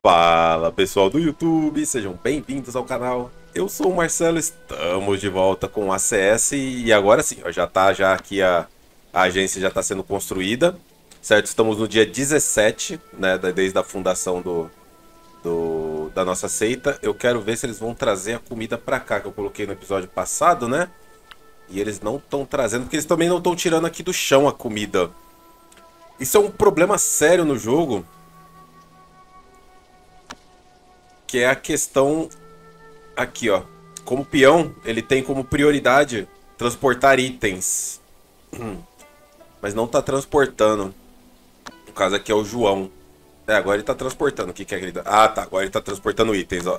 Fala pessoal do YouTube, sejam bem-vindos ao canal. Eu sou o Marcelo, estamos de volta com a CS e agora sim, ó, já aqui a agência já está sendo construída, certo? Estamos no dia 17, né, desde a fundação da nossa seita. Eu quero ver se eles vão trazer a comida para cá, que eu coloquei no episódio passado, né? E eles não estão trazendo, porque eles também não estão tirando aqui do chão a comida. Isso é um problema sério no jogo, que é a questão aqui, ó. Como peão, ele tem como prioridade transportar itens. Mas não tá transportando. No caso aqui é o João. Agora ele tá transportando. O que é que ele tá? Ah, tá. Agora ele tá transportando itens, ó.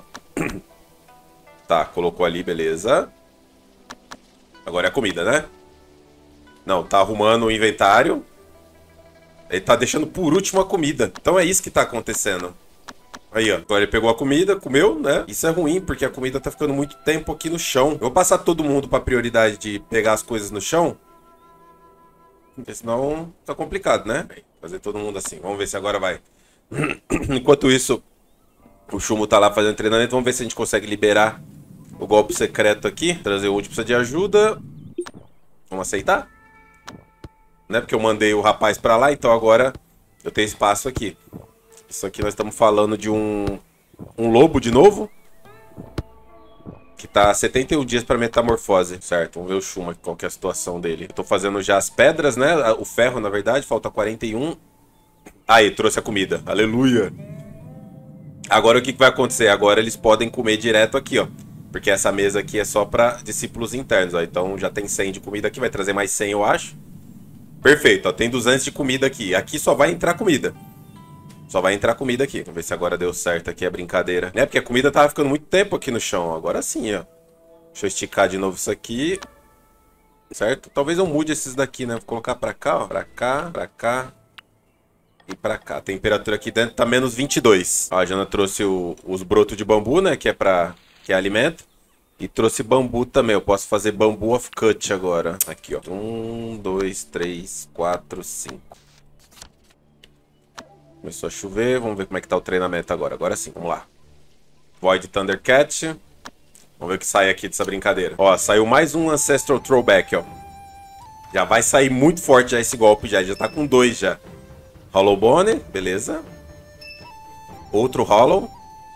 Tá, colocou ali, beleza. Agora é a comida, né? Não, tá arrumando o inventário. Ele tá deixando por último a comida. Então é isso que tá acontecendo. Aí, ó. Agora ele pegou a comida, comeu, né? Isso é ruim, porque a comida tá ficando muito tempo aqui no chão. Eu vou passar todo mundo pra prioridade de pegar as coisas no chão. Porque senão tá complicado, né? Fazer todo mundo assim. Vamos ver se agora vai. Enquanto isso, o Chumo tá lá fazendo treinamento. Vamos ver se a gente consegue liberar o golpe secreto aqui. Trazer o ult precisa de ajuda. Vamos aceitar? Né? Porque eu mandei o rapaz pra lá, então agora eu tenho espaço aqui. Isso aqui nós estamos falando de um lobo de novo. Que tá 71 dias para metamorfose, certo? Vamos ver o Shuma, qual que é a situação dele. Eu tô fazendo já as pedras, né? O ferro, na verdade, falta 41. Aí, trouxe a comida. Aleluia! Agora o que vai acontecer? Agora eles podem comer direto aqui, ó. Porque essa mesa aqui é só para discípulos internos, ó. Então já tem 100 de comida aqui, vai trazer mais 100, eu acho. Perfeito, ó. Tem 200 de comida aqui. Aqui só vai entrar comida. Só vai entrar comida aqui. Vamos ver se agora deu certo aqui a brincadeira. Né? Porque a comida tava ficando muito tempo aqui no chão. Agora sim, ó. Deixa eu esticar de novo isso aqui. Certo? Talvez eu mude esses daqui, né? Vou colocar pra cá, ó. Pra cá, pra cá. E pra cá. A temperatura aqui dentro tá menos 22. Ó, a Jana trouxe os brotos de bambu, né? Que é alimento. E trouxe bambu também. Eu posso fazer bambu of cut agora. Aqui, ó. 1, 2, 3, 4, 5. Começou a chover, vamos ver como é que tá o treinamento agora. Agora sim, vamos lá. Void Thundercat. Vamos ver o que sai aqui dessa brincadeira. Ó, saiu mais um Ancestral Throwback, ó. Já vai sair muito forte já esse golpe já. Já tá com 2 já. Hollow Bone, beleza. Outro Hollow.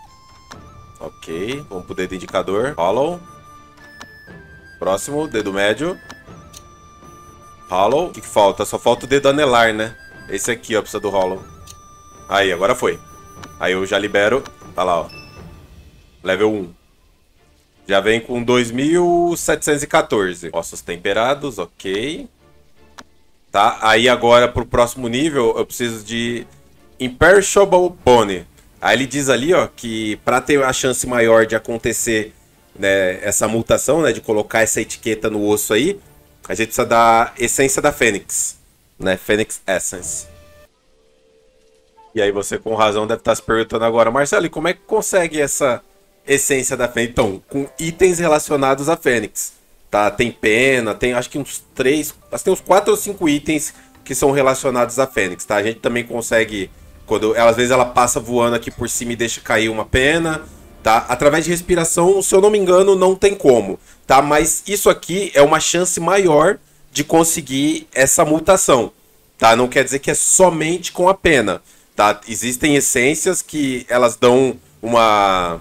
Ok, vamos pro dedo indicador. Hollow. Próximo, dedo médio. Hollow. O que falta? Só falta o dedo anelar, né? Esse aqui, ó, precisa do Hollow. Aí, agora foi. Aí eu já libero. Tá lá, ó. Level 1. Já vem com 2.714. Ossos temperados, ok. Tá, aí agora pro próximo nível eu preciso de Imperishable Bone. Aí ele diz ali, ó, que pra ter a chance maior de acontecer, né, essa mutação, né, de colocar essa etiqueta no osso aí, a gente precisa da essência da Fênix, né, Phoenix Essence. E aí você com razão deve estar se perguntando agora, Marcelo, e como é que consegue essa essência da Fênix? Então, com itens relacionados à Fênix. Tá? Tem pena, tem acho que uns 3, tem uns 4 ou 5 itens que são relacionados à Fênix, tá? A gente também consegue, às vezes ela passa voando aqui por cima e deixa cair uma pena, tá? Através de respiração, se eu não me engano, não tem como, tá? Mas isso aqui é uma chance maior de conseguir essa mutação, tá? Não quer dizer que é somente com a pena. Tá? Existem essências que elas dão uma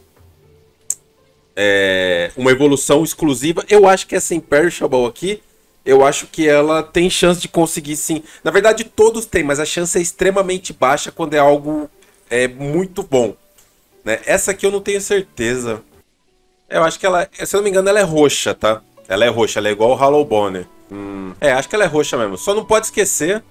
evolução exclusiva. Eu acho que essa Imperishable aqui, eu acho que ela tem chance de conseguir sim. Na verdade todos têm, mas a chance é extremamente baixa quando é algo muito bom, né? Essa aqui eu não tenho certeza. Eu acho que ela, se eu não me engano, ela é roxa, tá? Ela é roxa, ela é igual o Hollow Bone. Acho que ela é roxa mesmo. Só não pode esquecer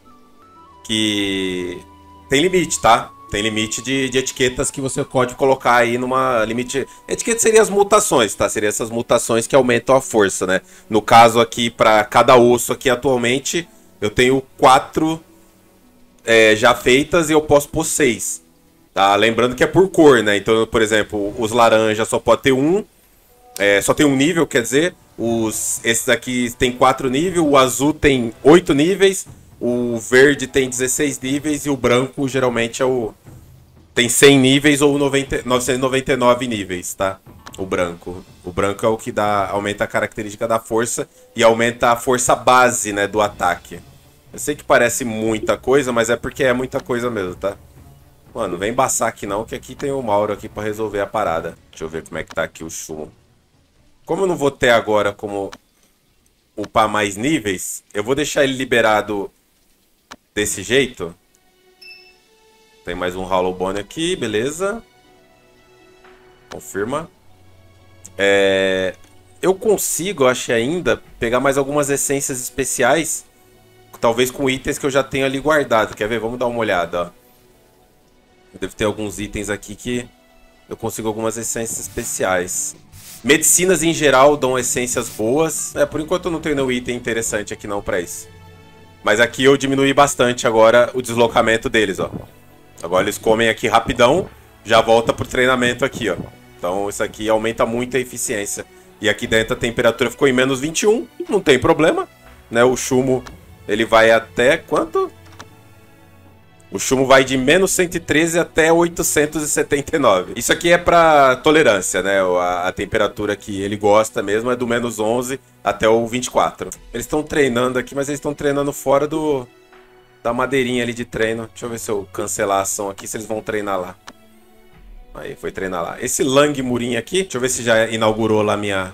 que tem limite, tá? Tem limite de etiquetas que você pode colocar aí numa limite. Etiqueta seria as mutações, tá? Seria essas mutações que aumentam a força, né? No caso aqui, para cada osso aqui atualmente, eu tenho 4 já feitas e eu posso pôr 6. Tá? Lembrando que é por cor, né? Então, por exemplo, os laranjas só pode ter um. Só tem um nível, quer dizer. Esses aqui tem 4 níveis, o azul tem 8 níveis. O verde tem 16 níveis e o branco geralmente tem 100 níveis ou 999 níveis, tá? O branco. O branco é o que aumenta a característica da força e aumenta a força base, né, do ataque. Eu sei que parece muita coisa, mas é porque é muita coisa mesmo, tá? Mano, não vem embaçar aqui não, que aqui tem o Mauro aqui pra resolver a parada. Deixa eu ver como é que tá aqui o Shumo. Como eu não vou ter agora como upar mais níveis, eu vou deixar ele liberado desse jeito. Tem mais um Hollow Bone aqui, beleza. Confirma. Eu consigo, acho ainda, pegar mais algumas essências especiais. Talvez com itens que eu já tenho ali guardado. Quer ver? Vamos dar uma olhada, ó. Eu devo ter alguns itens aqui que eu consigo algumas essências especiais. Medicinas em geral dão essências boas. Por enquanto eu não tenho nenhum item interessante aqui não pra isso. Mas aqui eu diminui bastante agora o deslocamento deles, ó. Agora eles comem aqui rapidão, já volta pro treinamento aqui, ó. Então isso aqui aumenta muito a eficiência. E aqui dentro a temperatura ficou em menos 21, não tem problema, né? O Shumo, ele vai até quanto? O Shumo vai de menos 113 até 879. Isso aqui é pra tolerância, né? A temperatura que ele gosta mesmo é do menos 11 até o 24. Eles estão treinando aqui, mas eles estão treinando fora da madeirinha ali de treino. Deixa eu ver se eu cancelar a ação aqui, se eles vão treinar lá. Aí, foi treinar lá. Esse Lang Murim aqui, deixa eu ver se já inaugurou lá minha...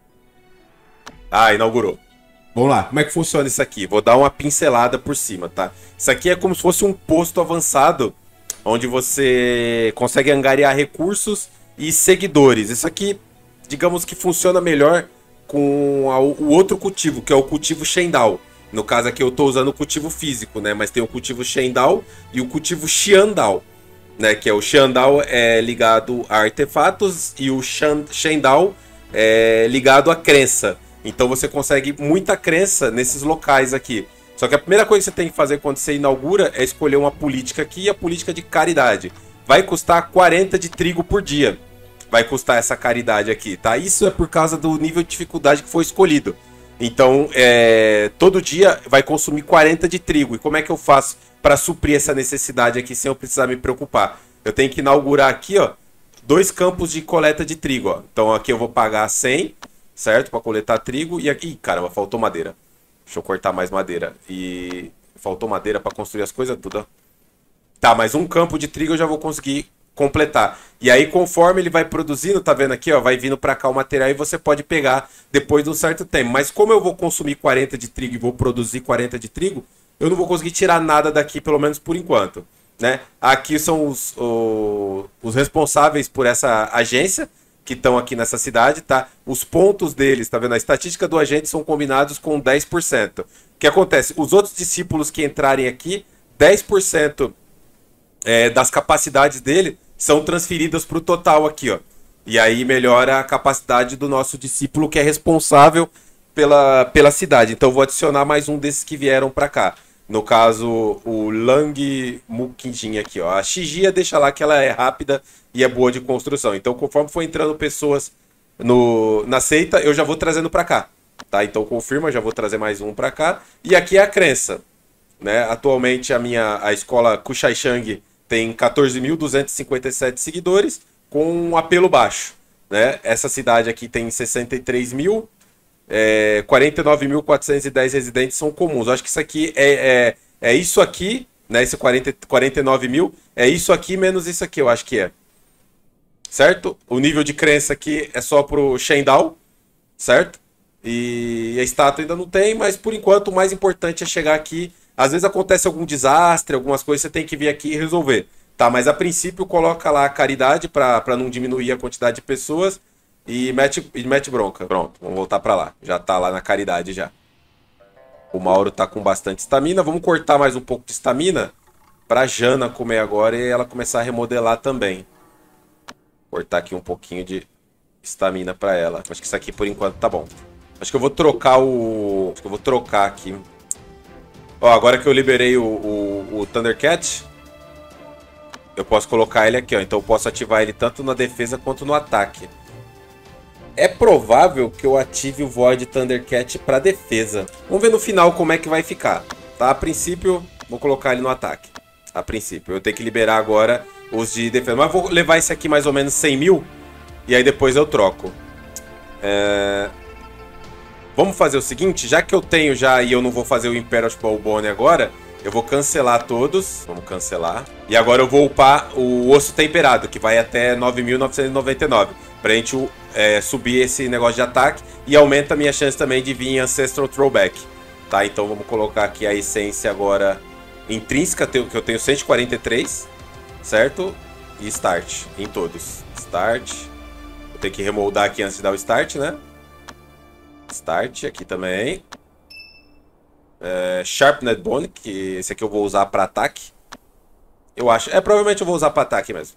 Ah, inaugurou. Vamos lá, como é que funciona isso aqui? Vou dar uma pincelada por cima, tá? Isso aqui é como se fosse um posto avançado, onde você consegue angariar recursos e seguidores. Isso aqui, digamos que funciona melhor com o outro cultivo, que é o cultivo Shendao. No caso aqui eu estou usando o cultivo físico, né? Mas tem o cultivo Shendao e o cultivo Xiandao, né? Que é o Xiandao é ligado a artefatos e o Shendao é ligado à crença. Então você consegue muita crença nesses locais aqui. Só que a primeira coisa que você tem que fazer quando você inaugura é escolher uma política aqui, a política de caridade. Vai custar 40 de trigo por dia. Vai custar essa caridade aqui, tá? Isso é por causa do nível de dificuldade que foi escolhido. Então, todo dia vai consumir 40 de trigo. E como é que eu faço para suprir essa necessidade aqui sem eu precisar me preocupar? Eu tenho que inaugurar aqui, ó, 2 campos de coleta de trigo, ó. Então aqui eu vou pagar 100, certo? Para coletar trigo. E aqui, ih, caramba, faltou madeira. Deixa eu cortar mais madeira. E faltou madeira para construir as coisas tudo, ó. Tá, mas um campo de trigo eu já vou conseguir completar. E aí, conforme ele vai produzindo, tá vendo aqui, ó, vai vindo pra cá o material e você pode pegar depois de um certo tempo. Mas como eu vou consumir 40 de trigo e vou produzir 40 de trigo, eu não vou conseguir tirar nada daqui, pelo menos por enquanto, né? Aqui são os responsáveis por essa agência, que estão aqui nessa cidade, tá? Os pontos deles, tá vendo? A estatística do agente são combinados com 10%. O que acontece? Os outros discípulos que entrarem aqui, 10% das capacidades dele são transferidas para o total aqui, ó. E aí melhora a capacidade do nosso discípulo que é responsável pela cidade. Então eu vou adicionar mais um desses que vieram para cá. No caso, o Lang Mukinjin aqui, ó. A Shigia deixa lá que ela é rápida e é boa de construção. Então conforme for entrando pessoas na seita, eu já vou trazendo para cá. Tá? Então confirma, já vou trazer mais um para cá. E aqui é a crença, né? Atualmente a escola Kushaishang tem 14.257 seguidores com um apelo baixo, né? Essa cidade aqui tem 63 mil, 49.410 residentes são comuns. Eu acho que isso aqui é isso aqui, né? Esse 49 mil é isso aqui menos isso aqui, eu acho que é. Certo? O nível de crença aqui é só pro Shendao, certo? E a estátua ainda não tem, mas por enquanto o mais importante é chegar aqui. Às vezes acontece algum desastre, algumas coisas, você tem que vir aqui e resolver. Tá, mas a princípio coloca lá a caridade para não diminuir a quantidade de pessoas e mete bronca. Pronto, vamos voltar para lá. Já tá lá na caridade já. O Mauro tá com bastante estamina. Vamos cortar mais um pouco de estamina pra Jana comer agora e ela começar a remodelar também. Cortar aqui um pouquinho de estamina para ela. Acho que isso aqui por enquanto tá bom. Acho que eu vou trocar Acho que eu vou trocar aqui. Ó, agora que eu liberei o Thundercat, eu posso colocar ele aqui, ó. Então eu posso ativar ele tanto na defesa quanto no ataque. É provável que eu ative o Void Thundercat para defesa. Vamos ver no final como é que vai ficar. Tá? A princípio, vou colocar ele no ataque. A princípio. Eu tenho que liberar agora os de defesa. Mas vou levar esse aqui mais ou menos 100 mil. E aí depois eu troco. Vamos fazer o seguinte, já que eu tenho já e eu não vou fazer o Imperial Bone agora, eu vou cancelar todos. Vamos cancelar. E agora eu vou upar o Osso Temperado, que vai até 9.999. Pra gente subir esse negócio de ataque. E aumenta a minha chance também de vir em Ancestral Throwback. Tá, então vamos colocar aqui a essência agora intrínseca, que eu tenho 143. Certo? E Start em todos. Start. Vou ter que remoldar aqui antes de dar o Start, né? Start aqui também. Sharpened Bone, que esse aqui eu vou usar para ataque. Eu acho. Provavelmente eu vou usar para ataque mesmo.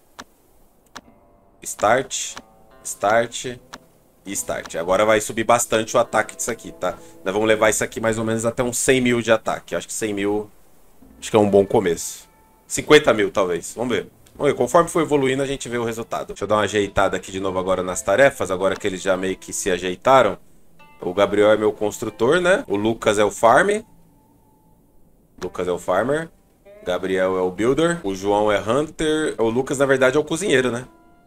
Start. Start. E Start. Agora vai subir bastante o ataque disso aqui, tá? Nós vamos levar isso aqui mais ou menos até uns 100 mil de ataque. Acho que 100 mil. Acho que é um bom começo. 50 mil, talvez. Vamos ver. Vamos ver. Conforme for evoluindo, a gente vê o resultado. Deixa eu dar uma ajeitada aqui de novo agora nas tarefas. Agora que eles já meio que se ajeitaram. O Gabriel é meu construtor, né? O Lucas é o farm. Lucas é o farmer. Gabriel é o builder. O João é hunter. O Lucas, na verdade, é o cozinheiro, né?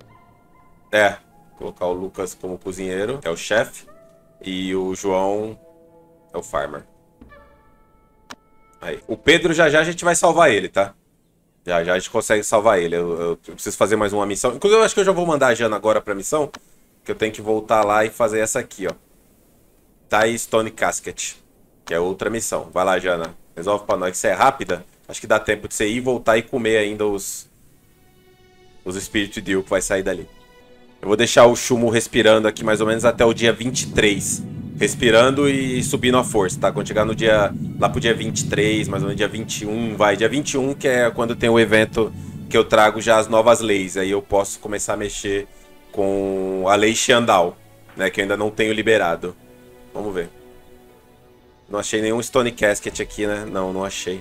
Vou colocar o Lucas como cozinheiro, que é o chefe. E o João é o farmer. Aí. O Pedro já a gente vai salvar ele, tá? Já a gente consegue salvar ele. Eu preciso fazer mais uma missão. Inclusive, eu acho que eu já vou mandar a Jana agora pra missão. Que eu tenho que voltar lá e fazer essa aqui, ó. Tai Stone Casket, que é outra missão. Vai lá, Jana. Resolve pra nós, que você é rápida. Acho que dá tempo de você ir, voltar e comer ainda os Spirit Deal que vai sair dali. Eu vou deixar o Chumo respirando aqui mais ou menos até o dia 23. Respirando e subindo a força, tá? Quando chegar no dia... Lá pro dia 23, mais ou menos dia 21, vai. Dia 21 que é quando tem o evento que eu trago já as novas leis. Aí eu posso começar a mexer com a lei Xandal, né? Que eu ainda não tenho liberado. Vamos ver. Não achei nenhum Stone Casket aqui, né? Não achei.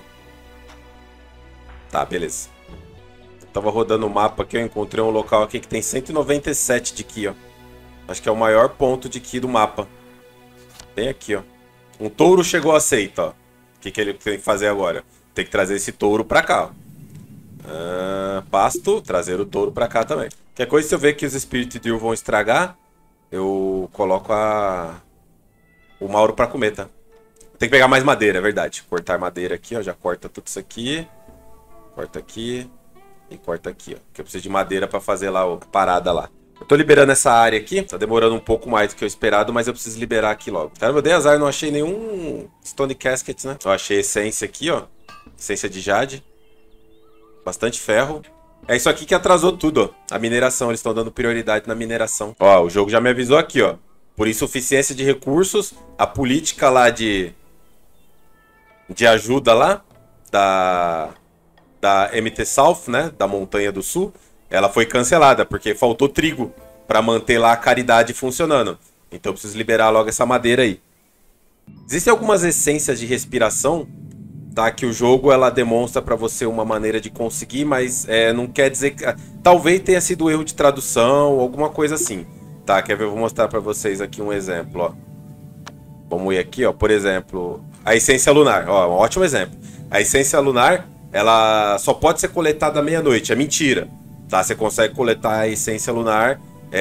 Tá, beleza. Eu tava rodando o mapa aqui, eu encontrei um local aqui que tem 197 de Ki, ó. Acho que é o maior ponto de Ki do mapa. Bem aqui, ó. Um touro chegou aceito, ó. O que ele tem que fazer agora? Tem que trazer esse touro pra cá, ó. Pasto, trazer o touro pra cá também. Qualquer coisa, se eu ver que os Spirit Deal vão estragar, eu coloco o Mauro pra comer, tá? Tem que pegar mais madeira, é verdade. Cortar madeira aqui, ó. Já corta tudo isso aqui. Corta aqui. E corta aqui, ó. Que eu preciso de madeira pra fazer lá a parada lá. Eu tô liberando essa área aqui. Tá demorando um pouco mais do que eu esperado, mas eu preciso liberar aqui logo. Caramba, eu dei azar, não achei nenhum Stone Casket, né? Eu achei essência aqui, ó. Essência de jade. Bastante ferro. É isso aqui que atrasou tudo, ó. A mineração, eles estão dando prioridade na mineração. Ó, o jogo já me avisou aqui, ó. Por insuficiência de recursos, a política lá de ajuda lá, da MT South, né, da Montanha do Sul, ela foi cancelada, porque faltou trigo para manter lá a caridade funcionando. Então eu preciso liberar logo essa madeira aí. Existem algumas essências de respiração, tá, que o jogo ela demonstra para você uma maneira de conseguir, mas não quer dizer que... Talvez tenha sido erro de tradução, alguma coisa assim. Tá, quer ver? Eu vou mostrar para vocês aqui um exemplo, ó. Vamos ir aqui, ó, por exemplo, a essência lunar, ó, um ótimo exemplo. A essência lunar, ela só pode ser coletada à meia-noite, é mentira, tá? Você consegue coletar a essência lunar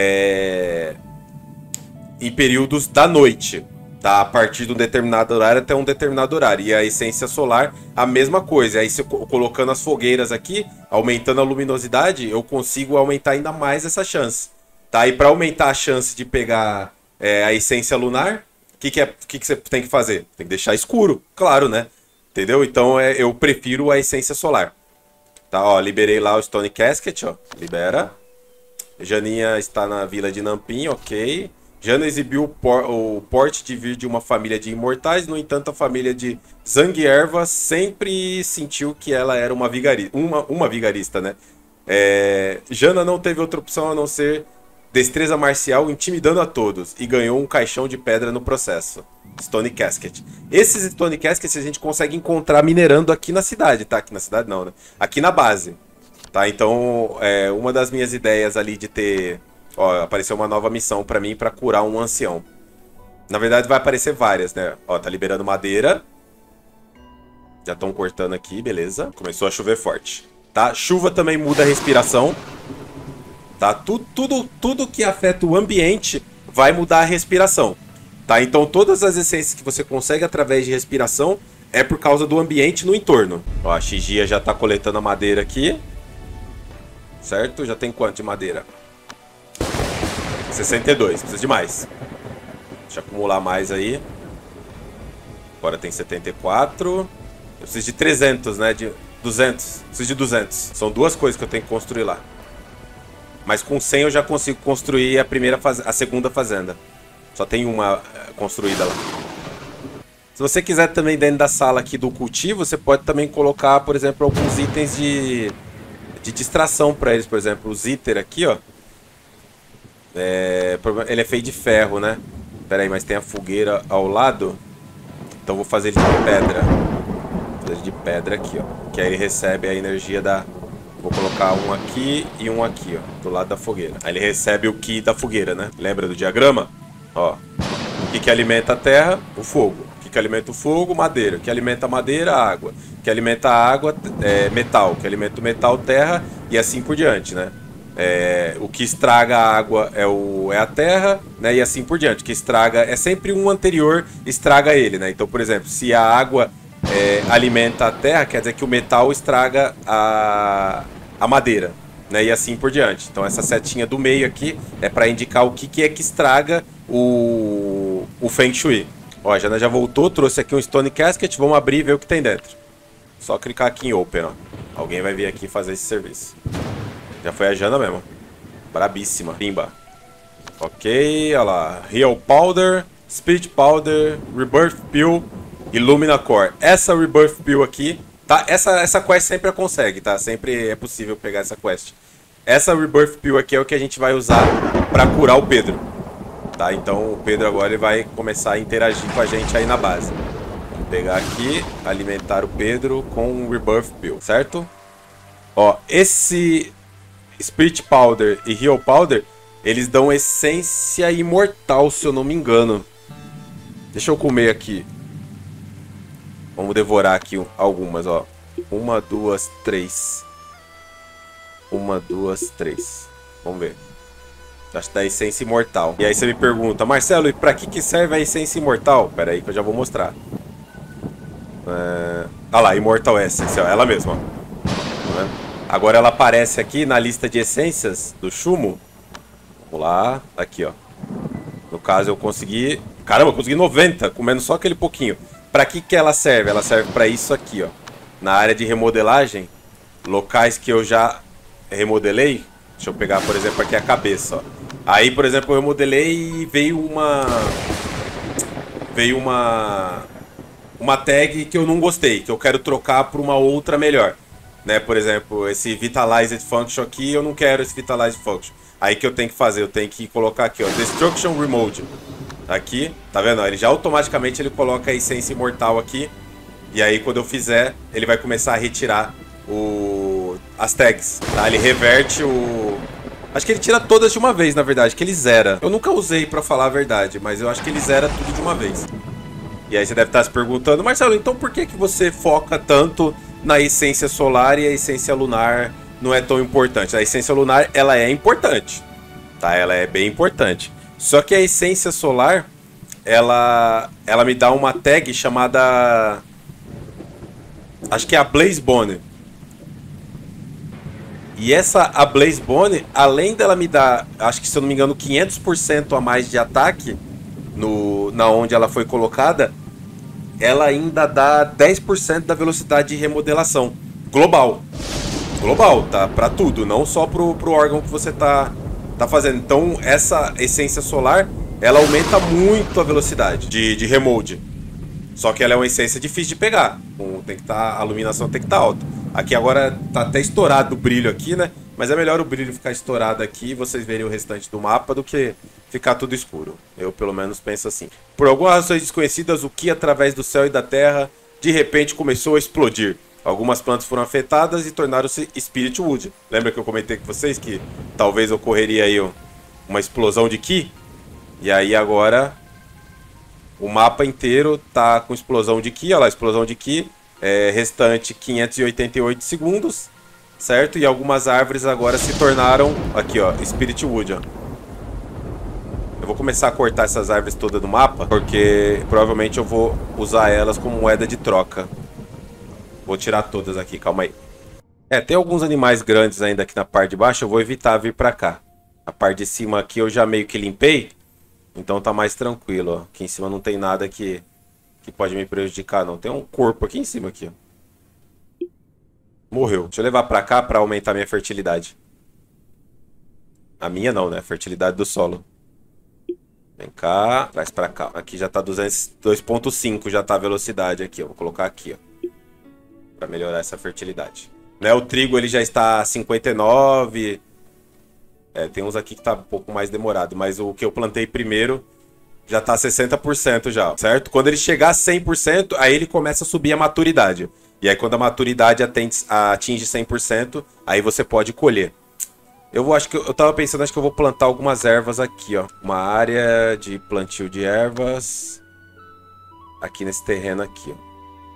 em períodos da noite, tá? A partir de um determinado horário até um determinado horário. E a essência solar, a mesma coisa. Aí, colocando as fogueiras aqui, aumentando a luminosidade, eu consigo aumentar ainda mais essa chance. Tá? E para aumentar a chance de pegar a essência lunar, o que você tem que fazer? Tem que deixar escuro, claro, né? Entendeu? Então eu prefiro a essência solar. Tá, ó, liberei lá o Stone Casket, ó. Libera. Janinha está na vila de Nampin, ok. Jana exibiu o porte de vir de uma família de imortais, no entanto a família de Zangief sempre sentiu que ela era uma vigarista, né? Jana não teve outra opção a não ser destreza marcial intimidando a todos e ganhou um caixão de pedra no processo. Stone Casket. Esses Stone Caskets a gente consegue encontrar minerando aqui na cidade, tá? Aqui na cidade não, né? Aqui na base. Tá? Então, uma das minhas ideias ali de ter... Ó, apareceu uma nova missão pra mim pra curar um ancião. Na verdade vai aparecer várias, né? Ó, tá liberando madeira. Já estão cortando aqui, beleza. Começou a chover forte. tá? Chuva também muda a respiração, tá? Tudo que afeta o ambiente vai mudar a respiração, tá? Então todas as essências que você consegue através de respiração é por causa do ambiente no entorno. Ó, a Xigia já tá coletando a madeira aqui, certo? Já tem quanto de madeira? 62, precisa de mais. Deixa eu acumular mais aí. Agora tem 74. Eu preciso de 300, né? De 200. Preciso de 200. São duas coisas que eu tenho que construir lá. Mas com 100 eu já consigo construir a segunda fazenda. Só tem uma construída lá. Se você quiser também dentro da sala aqui do cultivo, você pode também colocar, por exemplo, alguns itens de distração para eles. Por exemplo, o Zither aqui, ó. Ele é feito de ferro, né? Pera aí, mas tem a fogueira ao lado. Então vou fazer ele de pedra. Vou fazer ele de pedra aqui, ó. Que aí ele recebe a energia da... Vou colocar um aqui e um aqui, ó. Do lado da fogueira. Aí ele recebe o Ki da fogueira, né? Lembra do diagrama? Ó. O que alimenta a terra? O fogo. O que alimenta o fogo? Madeira. O que alimenta a madeira? Água. O que alimenta a água? Metal. O que alimenta o metal? Terra. E assim por diante, né? O que estraga a água é a terra, né? E assim por diante. O que estraga é sempre um anterior, estraga ele, né? Então, por exemplo, se a água alimenta a terra, quer dizer que o metal estraga a madeira, né? E assim por diante. Então, essa setinha do meio aqui é para indicar o que é que estraga o Feng Shui. Ó, a Jana já voltou, trouxe aqui um Stone Casket. Vamos abrir e ver o que tem dentro. Só clicar aqui em Open, ó. Alguém vai vir aqui fazer esse serviço. Já foi a Jana mesmo. Brabíssima. Pimba. Ok, olha lá. Real Powder, Spirit Powder, Rebirth Pill e Lumina Core. Essa Rebirth Pill aqui, tá? Essa quest sempre a consegue, tá? Sempre é possível pegar essa quest. Essa Rebirth Pill aqui é o que a gente vai usar pra curar o Pedro. Tá? Então o Pedro agora ele vai começar a interagir com a gente aí na base. Vamos pegar aqui, alimentar o Pedro com um Rebirth Pill, certo? Ó, esse... Spirit Powder e Real Powder, eles dão essência imortal, se eu não me engano. Deixa eu comer aqui. Vamos devorar aqui algumas, ó. 1, 2, 3. 1, 2, 3. Vamos ver. Acho que dá essência imortal. E aí você me pergunta, Marcelo, e pra que serve a essência imortal? Pera aí que eu já vou mostrar. Ah lá, Immortal Essence, ó, ela mesma, ó. Tá vendo? Agora ela aparece aqui na lista de essências do Shumo. Vamos lá, aqui, ó. No caso eu consegui... Caramba, eu consegui 90, comendo só aquele pouquinho. Pra que ela serve? Ela serve pra isso aqui, ó. Na área de remodelagem, locais que eu já remodelei. Deixa eu pegar, por exemplo, aqui a cabeça, ó. Aí, por exemplo, eu remodelei e veio uma tag que eu não gostei, que eu quero trocar por uma outra melhor. Né, por exemplo, esse Vitalized Function aqui, eu não quero esse Vitalized Function. Aí que eu tenho que fazer? Eu tenho que colocar aqui, ó, Destruction Remote. Aqui, tá vendo? Ele já automaticamente ele coloca a essência imortal aqui. E aí quando eu fizer, ele vai começar a retirar as tags, tá? Ele reverte o... Acho que ele tira todas de uma vez, na verdade, que ele zera. Eu nunca usei pra falar a verdade, mas eu acho que ele zera tudo de uma vez. E aí você deve estar se perguntando, Marcelo, então por que você foca tanto na essência solar e a essência lunar não é tão importante? A essência lunar, ela é importante, tá? Ela é bem importante. Só que a essência solar, ela me dá uma tag chamada... Acho que é a Blaze Bone. E essa a Blaze Bone, além dela me dar, acho que se eu não me engano, 500% a mais de ataque na onde ela foi colocada, ela ainda dá 10% da velocidade de remodelação global. Global, tá? Pra tudo, não só pro órgão que você tá fazendo. Então, essa essência solar, ela aumenta muito a velocidade de remold. Só que ela é uma essência difícil de pegar. Tem que a iluminação tem que estar alta. Aqui agora tá até estourado o brilho aqui, né? Mas é melhor o brilho ficar estourado aqui e vocês verem o restante do mapa do que ficar tudo escuro. Eu, pelo menos, penso assim. Por algumas razões desconhecidas, o Ki, através do céu e da terra, de repente começou a explodir. Algumas plantas foram afetadas e tornaram-se Spirit Wood. Lembra que eu comentei com vocês que talvez ocorreria aí uma explosão de Ki? E aí agora o mapa inteiro tá com explosão de Ki. Olha lá, explosão de Ki. Restante 588 segundos. certo? E algumas árvores agora se tornaram, aqui ó, Spirit Wood, ó. Eu vou começar a cortar essas árvores todas do mapa, porque provavelmente eu vou usar elas como moeda de troca. Vou tirar todas aqui, calma aí. Tem alguns animais grandes ainda aqui na parte de baixo, eu vou evitar vir pra cá. A parte de cima aqui eu já meio que limpei, então tá mais tranquilo, ó. Aqui em cima não tem nada que pode me prejudicar, não. Tem um corpo aqui em cima, aqui, ó. Morreu. Deixa eu levar pra cá pra aumentar minha fertilidade. A minha não, né? A fertilidade do solo. Vem cá, traz pra cá. Aqui já tá 2.5, já tá a velocidade aqui, ó. Vou colocar aqui, ó. Pra melhorar essa fertilidade. Né, o trigo ele já está 59. Tem uns aqui que tá um pouco mais demorado. Mas o que eu plantei primeiro já tá 60% já, certo? Quando ele chegar a 100%, aí ele começa a subir a maturidade. E aí quando a maturidade atinge 100%, aí você pode colher. Acho que eu tava pensando, acho que eu vou plantar algumas ervas aqui, ó. Uma área de plantio de ervas. Aqui nesse terreno aqui, ó.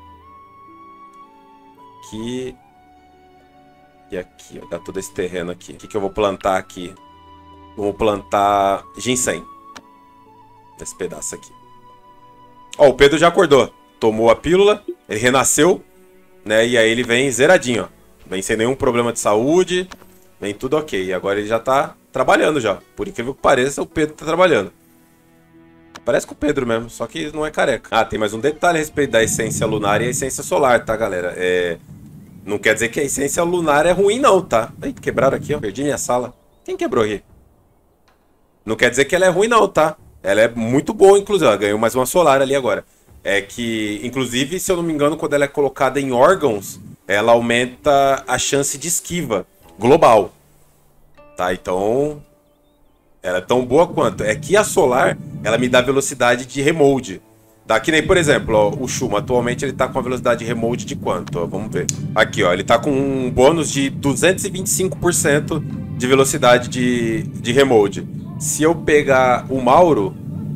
Aqui. E aqui, ó. Dá todo esse terreno aqui. O que eu vou plantar aqui? Vou plantar ginseng. Nesse pedaço aqui. Ó, o Pedro já acordou. Tomou a pílula. Ele renasceu. Né? E aí ele vem zeradinho, ó. Vem sem nenhum problema de saúde. Vem tudo ok. E agora ele já tá trabalhando já. Por incrível que pareça, o Pedro tá trabalhando. Parece com o Pedro mesmo, só que não é careca. Ah, tem mais um detalhe a respeito da essência lunar e a essência solar, tá, galera? Não quer dizer que a essência lunar é ruim, não, tá? Ih, quebraram aqui, ó. Perdi minha sala. Quem quebrou aqui? Não quer dizer que ela é ruim, não, tá? Ela é muito boa, inclusive. Ela ganhou mais uma solar ali agora. É que, inclusive, se eu não me engano, quando ela é colocada em órgãos, ela aumenta a chance de esquiva global. Tá, então... ela é tão boa quanto. É que a solar, ela me dá velocidade de remold. Tá, que nem, por exemplo, ó, o Shuma, atualmente ele tá com a velocidade de remold de quanto? Ó, vamos ver. Aqui, ó, ele tá com um bônus de 225% de velocidade de remold. Se eu pegar o Mauro,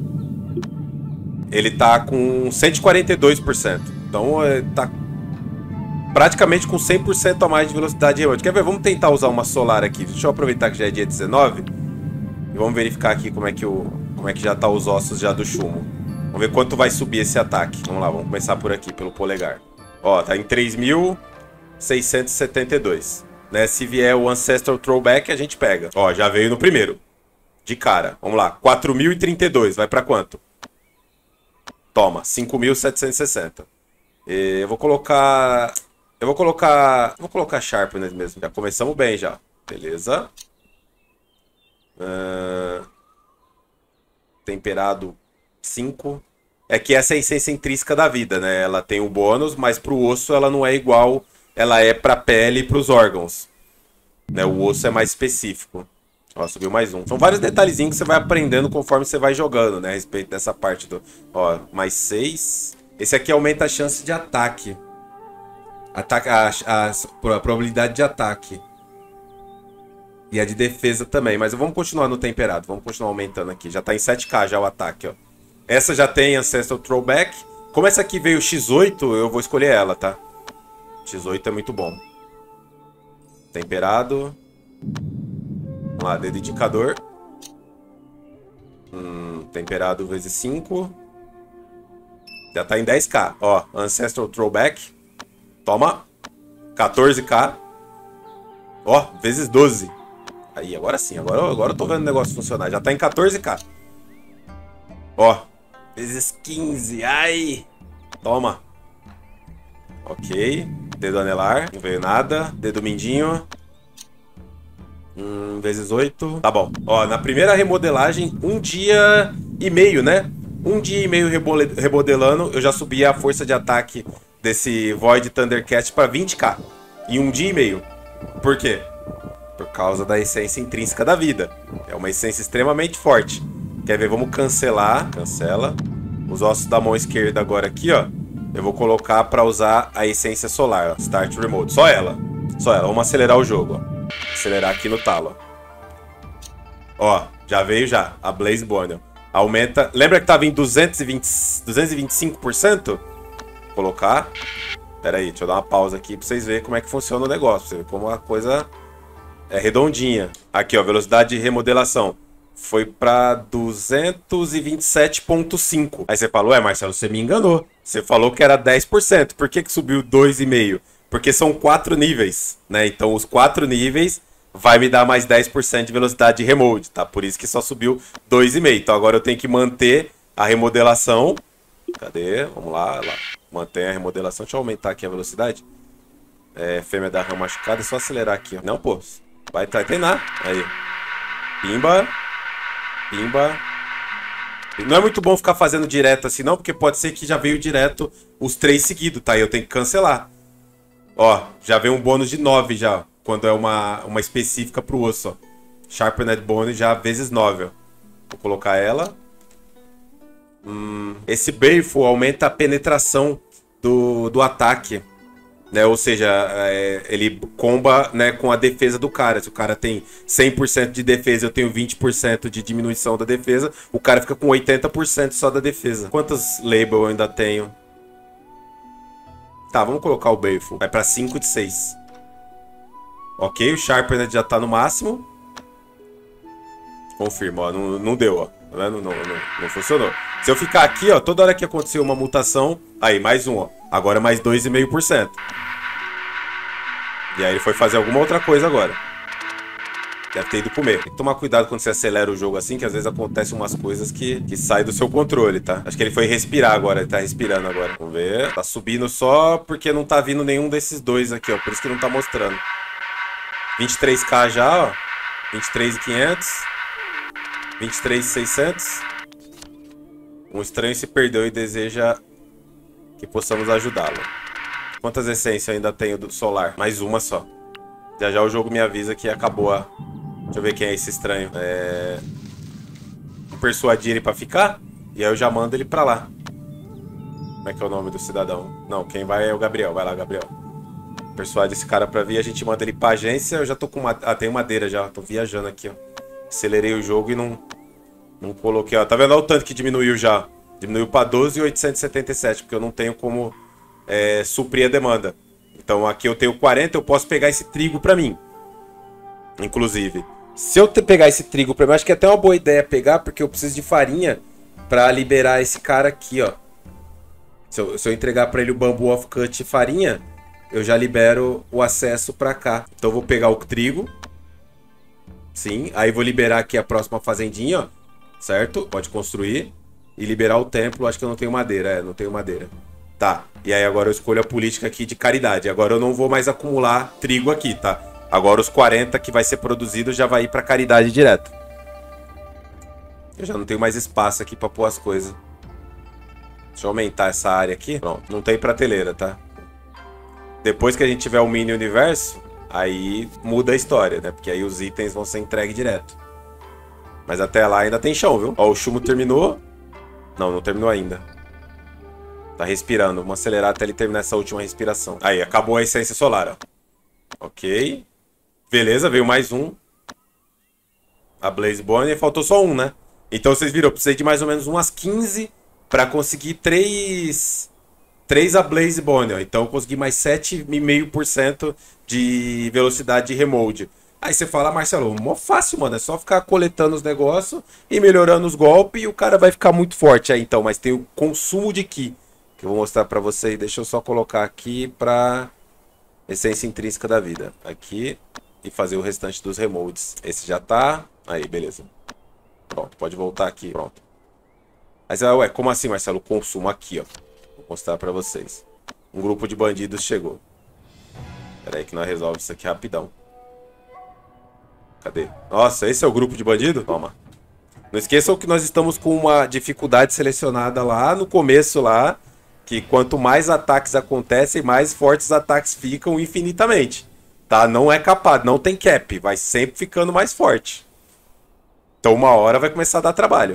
ele tá com 142%. Então, tá praticamente com 100% a mais de velocidade de remold. Quer ver? Vamos tentar usar uma solar aqui. Deixa eu aproveitar que já é dia 19. E vamos verificar aqui como é que já tá os ossos já do Shumo. Vamos ver quanto vai subir esse ataque. Vamos lá, vamos começar por aqui, pelo polegar. Ó, tá em 3.672. Né? Se vier o Ancestral Throwback, a gente pega. Ó, já veio no primeiro. De cara. Vamos lá. 4.032. Vai pra quanto? Toma. 5.760. Eu vou colocar... Vou colocar Sharpness mesmo. Já começamos bem, já. Beleza. Temperado 5. É que essa é a essência intrínseca da vida, né? Ela tem o bônus, mas pro osso ela não é igual. Ela é pra pele e pros órgãos, né? O osso é mais específico. Ó, subiu mais um. São vários detalhezinhos que você vai aprendendo conforme você vai jogando, né? A respeito dessa parte do... Ó, mais 6. Esse aqui aumenta a chance de ataque. A probabilidade de ataque. E a de defesa também. Mas vamos continuar no temperado. Vamos continuar aumentando aqui. Já tá em 7k já o ataque, ó. Essa já tem Ancestral Throwback. Como essa aqui veio X8, eu vou escolher ela, tá? X8 é muito bom. Temperado. Vamos lá, dedo indicador. Temperado vezes 5. Já tá em 10k. Ó, Ancestral Throwback. Toma. 14k. Ó, vezes 12. Aí, agora sim. Agora eu tô vendo o negócio funcionar. Já tá em 14k. Ó, vezes 15. Ai. Toma. Ok. Dedo anelar. Não veio nada. Dedo mindinho. Vezes 8. Tá bom. Ó, na primeira remodelagem, 1 dia e meio, né? 1 dia e meio remodelando, eu já subi a força de ataque desse Void Thundercat pra 20k. Em 1 dia e meio. Por quê? Por causa da essência intrínseca da vida. É uma essência extremamente forte. Quer ver? Vamos cancelar. Cancela. Os ossos da mão esquerda agora aqui, ó. Eu vou colocar pra usar a essência solar, ó. Start Remote. Só ela. Só ela. Vamos acelerar o jogo, ó. Acelerar aqui no talo, ó. Já veio já. A Blazeborn, ó. Aumenta. Lembra que tava em 225%? Vou colocar. Pera aí, deixa eu dar uma pausa aqui pra vocês verem como é que funciona o negócio. Pra você ver como a coisa é redondinha. Aqui, ó, velocidade de remodelação. Foi pra 227,5. Aí você falou, Marcelo, você me enganou. Você falou que era 10%. Por que subiu 2,5%? Porque são 4 níveis, né? Então os 4 níveis vai me dar mais 10% de velocidade de remold, tá? Por isso que só subiu 2,5%. Então agora eu tenho que manter a remodelação. Cadê? Vamos lá. Mantém a remodelação. Deixa eu aumentar aqui a velocidade. Fêmea da rã machucada. É só acelerar aqui, ó. Não, pô. Vai treinar. Aí. Pimba. Pimba. Não é muito bom ficar fazendo direto assim, não, porque pode ser que já veio direto os 3 seguidos, tá? E eu tenho que cancelar. Ó, já veio um bônus de 9 já, quando é uma específica pro osso, ó. Sharpened Bone já vezes 9, ó. Vou colocar ela. Esse Baleful aumenta a penetração do ataque, né? Ou seja, ele comba, né, com a defesa do cara. Se o cara tem 100% de defesa, eu tenho 20% de diminuição da defesa. O cara fica com 80% só da defesa. Quantas label eu ainda tenho? Tá, vamos colocar o Baleful. Vai pra 5 de 6. Ok, o Sharpened já tá no máximo. Confirma, ó. Não deu, ó. Tá vendo? Não funcionou. Se eu ficar aqui, ó, toda hora que acontecer uma mutação... Aí, mais um, ó. Agora mais 2,5%. E aí ele foi fazer alguma outra coisa agora. Deve ter ido comer. Tem que tomar cuidado quando você acelera o jogo assim, que às vezes acontecem umas coisas que saem do seu controle, tá? Acho que ele foi respirar agora, ele tá respirando agora. Vamos ver. Tá subindo só porque não tá vindo nenhum desses dois aqui, ó. Por isso que não tá mostrando. 23k já, ó. 23.500. 23.600. Um estranho se perdeu e deseja que possamos ajudá-lo. Quantas essências eu ainda tenho do solar? Mais uma só. Já o jogo me avisa que acabou a... Deixa eu ver quem é esse estranho. Vou persuadir ele pra ficar. E aí eu já mando ele pra lá. Como é que é o nome do cidadão? Não, quem vai é o Gabriel. Vai lá, Gabriel. Persuade esse cara pra vir. A gente manda ele pra agência. Eu já tô com... tenho madeira já. Tô viajando aqui, ó. Acelerei o jogo e não coloquei, ó. Tá vendo? Olha o tanto que diminuiu já. Diminuiu pra 12.877, porque eu não tenho como suprir a demanda. Então aqui eu tenho 40, eu posso pegar esse trigo pra mim. Inclusive. Se eu pegar esse trigo pra mim, acho que é até uma boa ideia pegar, porque eu preciso de farinha pra liberar esse cara aqui, ó. Se eu entregar pra ele o Bamboo of Cut e farinha, eu já libero o acesso pra cá. Então eu vou pegar o trigo. Sim, aí vou liberar aqui a próxima fazendinha, ó. Certo? Pode construir. E liberar o templo. Acho que eu não tenho madeira. Não tenho madeira. Tá. E aí agora eu escolho a política aqui de caridade. Agora eu não vou mais acumular trigo aqui, tá? Agora os 40 que vai ser produzido já vai ir pra caridade direto. Eu já não tenho mais espaço aqui pra pôr as coisas. Deixa eu aumentar essa área aqui. Pronto. Não tem prateleira, tá? Depois que a gente tiver o mini universo, aí muda a história, né? Porque aí os itens vão ser entregues direto. Mas até lá ainda tem chão, viu? Ó, o Shumo terminou. Não terminou ainda. Tá respirando. Vamos acelerar até ele terminar essa última respiração. Aí, acabou a essência solar, ó. Ok. Beleza, veio mais um. A Blaze Bone. Faltou só um, né? Então vocês viram, eu precisei de mais ou menos umas 15 pra conseguir 3 a Blaze Bone, ó. Então eu consegui mais 7,5% de velocidade de remold. Aí você fala, Marcelo, mó fácil, mano. É só ficar coletando os negócios e melhorando os golpes e o cara vai ficar muito forte aí, então. Mas tem o consumo de Ki, que eu vou mostrar pra vocês. Deixa eu só colocar aqui pra essência intrínseca da vida. Aqui. E fazer o restante dos remolds. Esse já tá. Aí, beleza. Pronto, pode voltar aqui. Pronto. Mas, ué, como assim, Marcelo? Consumo aqui, ó. Vou mostrar pra vocês. Um grupo de bandidos chegou. Pera aí que nós resolvemos isso aqui rapidão. Cadê? Nossa, esse é o grupo de bandido? Toma. Não esqueçam que nós estamos com uma dificuldade selecionada lá no começo lá. Que quanto mais ataques acontecem, mais fortes os ataques ficam infinitamente. Tá? Não é capado, não tem cap. Vai sempre ficando mais forte. Então uma hora vai começar a dar trabalho.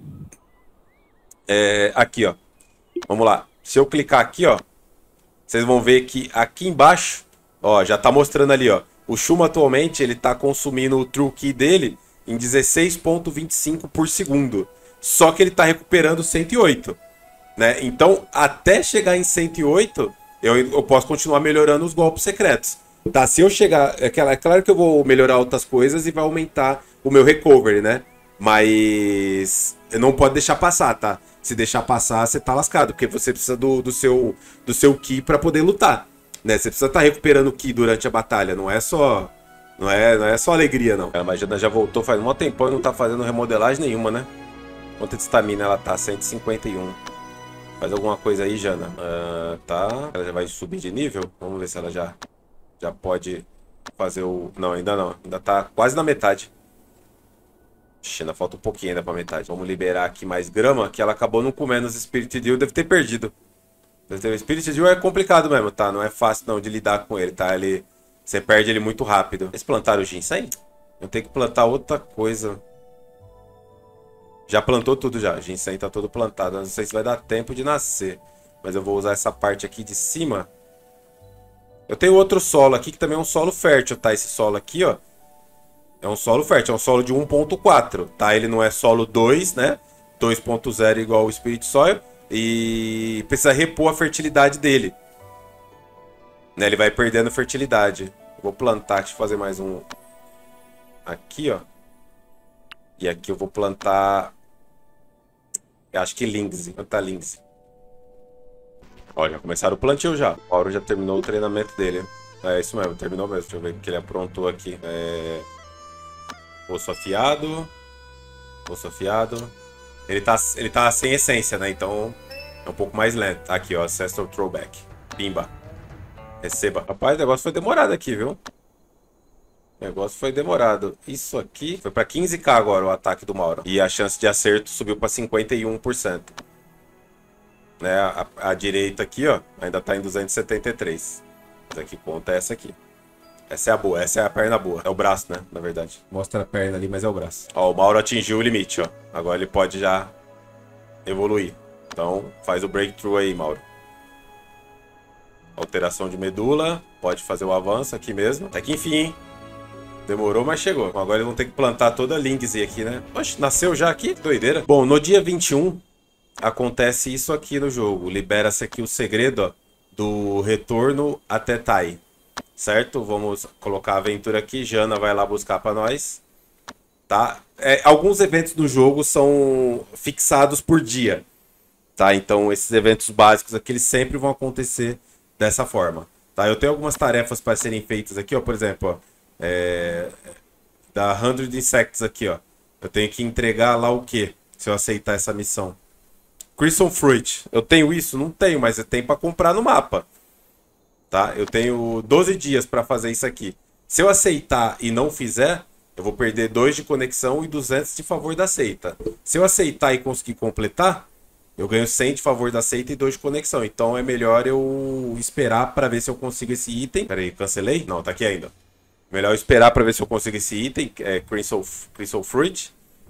Aqui, ó. Vamos lá. Se eu clicar aqui, ó. Vocês vão ver que aqui embaixo, ó, já tá mostrando ali, ó. O Shumo atualmente, ele tá consumindo o True Ki dele em 16,25 por segundo. Só que ele tá recuperando 108, né? Então, até chegar em 108, eu posso continuar melhorando os golpes secretos. Tá, se eu chegar... É claro que eu vou melhorar outras coisas e vai aumentar o meu recovery, né? Mas não pode deixar passar, tá? Se deixar passar, você tá lascado, porque você precisa do seu ki pra poder lutar, né? Você precisa estar recuperando ki durante a batalha, não é só... Não é só alegria, não. A Magiana já voltou faz um tempão e não tá fazendo remodelagem nenhuma, né? Quanto de estamina ela tá? 151. Faz alguma coisa aí, Jana. Tá. Ela já vai subir de nível. Vamos ver se ela já pode fazer o... Não, ainda não. Ainda tá quase na metade. Ixi, ainda falta um pouquinho ainda pra metade. Vamos liberar aqui mais grama, que ela acabou não comendo os Spirit Deal. Deve ter perdido. O Spirit Deal é complicado mesmo, tá? Não é fácil não de lidar com ele, tá? Você perde ele muito rápido. Eles plantaram o ginseng? Eu tenho que plantar outra coisa. Já plantou tudo já. Ginseng tá todo plantado. Não sei se vai dar tempo de nascer. Mas eu vou usar essa parte aqui de cima. Eu tenho outro solo aqui que também é um solo fértil, tá? Esse solo aqui, ó. É um solo fértil. É um solo de 1.4, tá? Ele não é solo 2, né? 2.0 igual o Spirit Soil. E precisa repor a fertilidade dele. Né? Ele vai perdendo fertilidade. Vou plantar. Deixa eu fazer mais um. Aqui, ó. E aqui eu vou plantar... Eu acho que Lindsay. Plantar Lindsay. Ó, já começaram o plantio já. O Mauro já terminou o treinamento dele. É isso mesmo, terminou mesmo. Deixa eu ver o que ele aprontou aqui. Osso afiado. Osso afiado. Ele tá sem essência, né? Então é um pouco mais lento. Aqui, ó. Ancestral Throwback. Pimba. Receba. Rapaz, o negócio foi demorado aqui, viu? O negócio foi demorado. Isso aqui foi pra 15k agora o ataque do Mauro. E a chance de acerto subiu pra 51%. Né? A direita aqui, ó, ainda tá em 273. Essa aqui conta é essa aqui. Essa é a boa, essa é a perna boa. É o braço, né? Na verdade. Mostra a perna ali, mas é o braço. Ó, o Mauro atingiu o limite, ó. Agora ele pode já evoluir. Então, faz o breakthrough aí, Mauro. Alteração de medula. Pode fazer o avanço aqui mesmo. Até que enfim, hein? Demorou, mas chegou. Bom, agora eles vão ter que plantar toda a Lindsay aqui, né? Oxe, nasceu já aqui? Que doideira. Bom, no dia 21, acontece isso aqui no jogo. Libera-se aqui o segredo, ó, do retorno até Tai. Certo? Vamos colocar a aventura aqui. Jana vai lá buscar pra nós. Tá? Alguns eventos do jogo são fixados por dia. Tá? Então, esses eventos básicos aqui, eles sempre vão acontecer dessa forma. Tá? Eu tenho algumas tarefas para serem feitas aqui, ó. Por exemplo, ó. Da 100 Insects aqui, ó. Eu tenho que entregar lá o que se eu aceitar essa missão? Crimson Fruit. Eu tenho isso? Não tenho, mas eu tenho para comprar no mapa. Tá? Eu tenho 12 dias para fazer isso aqui. Se eu aceitar e não fizer, eu vou perder 2 de conexão e 200 de favor da seita. Se eu aceitar e conseguir completar, eu ganho 100 de favor da seita e 2 de conexão. Então é melhor eu esperar para ver se eu consigo esse item. Pera aí, cancelei? Não, tá aqui ainda. Melhor esperar para ver se eu consigo esse item, Crimson Fruit.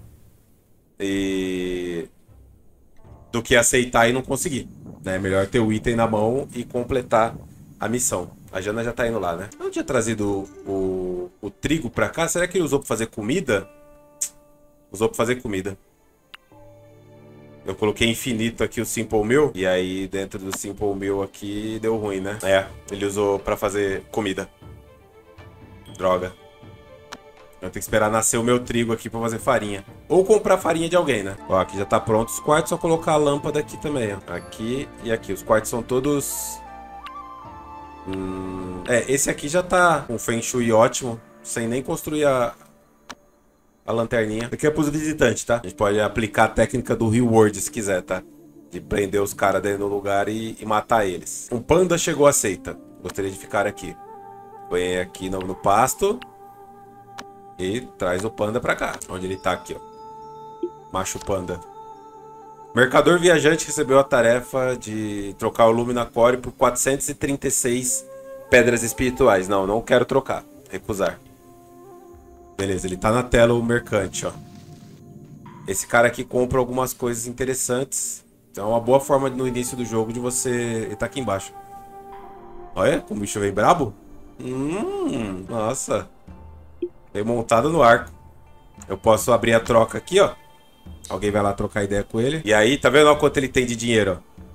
Do que aceitar e não conseguir. É melhor ter o item na mão e completar a missão. A Jana já tá indo lá, né? Eu não tinha trazido o trigo pra cá. Será que ele usou pra fazer comida? Usou pra fazer comida. Eu coloquei infinito aqui o Simple Meal. E aí dentro do Simple Meal aqui deu ruim, né? Ele usou pra fazer comida. Droga. Eu tenho que esperar nascer o meu trigo aqui pra fazer farinha. Ou comprar farinha de alguém, né? Ó, aqui já tá pronto os quartos. Só colocar a lâmpada aqui também, ó. Aqui e aqui. Os quartos são todos... esse aqui já tá com Feng Shui ótimo. Sem nem construir a lanterninha. Aqui é pros visitantes, tá? A gente pode aplicar a técnica do Reward se quiser, tá? De prender os caras dentro do lugar e matar eles. Um panda chegou à seita. Gostaria de ficar aqui. Vem aqui no pasto. E traz o panda pra cá. Onde ele tá aqui, ó. Macho panda. Mercador viajante recebeu a tarefa de trocar o Lumina Core por 436 pedras espirituais. Não, não quero trocar. Recusar. Beleza, ele tá na tela o mercante, ó. Esse cara aqui compra algumas coisas interessantes. Então é uma boa forma no início do jogo de você... Ele tá aqui embaixo. Olha como o bicho vem brabo. Nossa. Veio montado no arco. Eu posso abrir a troca aqui, ó. Alguém vai lá trocar ideia com ele. E aí, tá vendo ó, quanto ele tem de dinheiro, ó?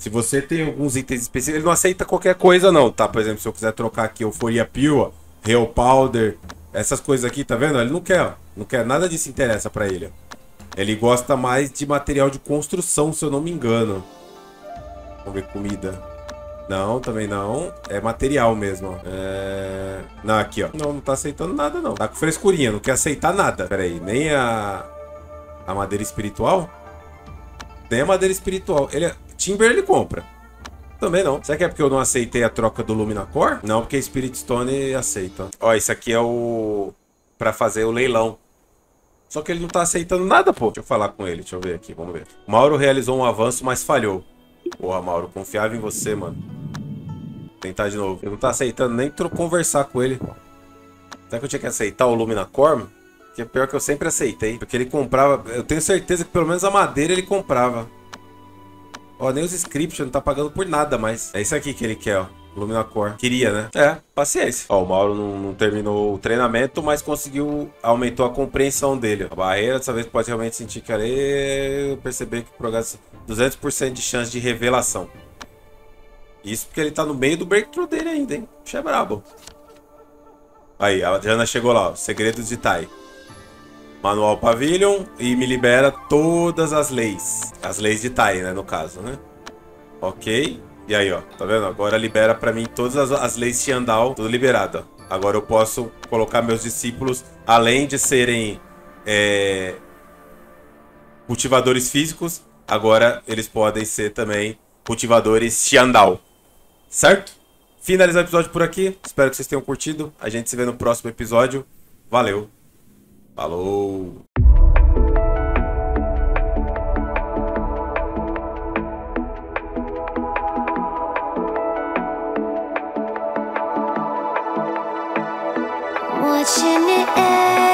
Se você tem alguns itens específicos, ele não aceita qualquer coisa não, tá? Por exemplo, se eu quiser trocar aqui Euphoria Pure, Real Powder, essas coisas aqui, tá vendo? Ele não quer, ó. Não quer, nada disso interessa pra ele. Ele gosta mais de material de construção, se eu não me engano. Vamos ver, comida. Não, também não. É material mesmo, ó. Não, aqui, ó. Não tá aceitando nada, não. Tá com frescurinha, não quer aceitar nada. Pera aí, nem a madeira espiritual? Nem a madeira espiritual. Timber ele compra. Também não. Será que é porque eu não aceitei a troca do Luminacore? Não, porque Spirit Stone aceita. Ó, isso aqui é o... pra fazer o leilão. Só que ele não tá aceitando nada, pô. Deixa eu falar com ele, deixa eu ver aqui, vamos ver. Mauro realizou um avanço, mas falhou. Porra, Mauro, confiava em você, mano. Vou tentar de novo. Ele não tá aceitando nem conversar com ele. Será que eu tinha que aceitar o Luminacore? Que é pior que eu sempre aceitei. Porque ele comprava... Eu tenho certeza que pelo menos a madeira ele comprava. Ó, nem os scripts não tá pagando por nada mais. É isso aqui que ele quer, ó. Luminacore. Queria, né? É, paciência. Ó, o Mauro não terminou o treinamento, mas aumentou a compreensão dele. A barreira, dessa vez, pode realmente sentir que eu perceber que o progresso 200% de chance de revelação. Isso porque ele tá no meio do breakthrough dele ainda, hein? Puxa, é brabo. Aí, a Jana chegou lá, ó. Segredos de Tai. Manual Pavilion e me libera todas as leis. As leis de Tai, né, no caso, né? Ok. E aí, ó, tá vendo? Agora libera pra mim todas as leis de Xiandao, tudo liberado, ó. Agora eu posso colocar meus discípulos, além de serem cultivadores físicos, agora eles podem ser também cultivadores Xiandao. Certo? Finalizar o episódio por aqui. Espero que vocês tenham curtido. A gente se vê no próximo episódio. Valeu! Falou! Watching it end.